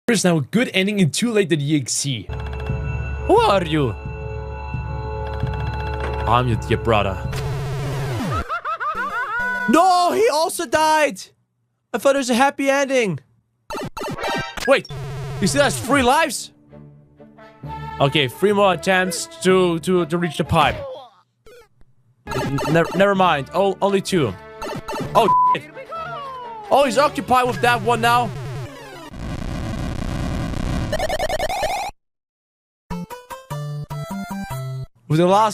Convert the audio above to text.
There's now a good ending in Too Late .exe. Who are you? I'm your brother. No, he also died. I thought it was a happy ending. Wait, he still has 3 lives? Okay, 3 more attempts to reach the pipe. Never mind. Oh, only 2. Oh, shit. Oh, he's occupied with that one now. With the last